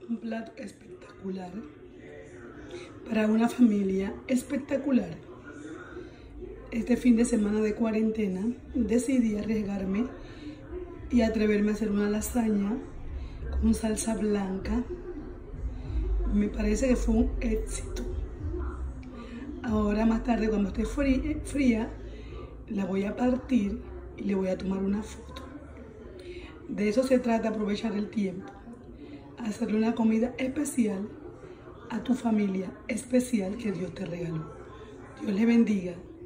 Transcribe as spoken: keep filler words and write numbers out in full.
un plato espectacular para una familia espectacular. Este fin de semana de cuarentena decidí arriesgarme y atreverme a hacer una lasaña con salsa blanca. Me parece que fue un éxito. Ahora más tarde, cuando esté fría, la voy a partir y le voy a tomar una foto. De eso se trata, aprovechar el tiempo. Hacerle una comida especial a tu familia especial que Dios te regaló. Dios les bendiga.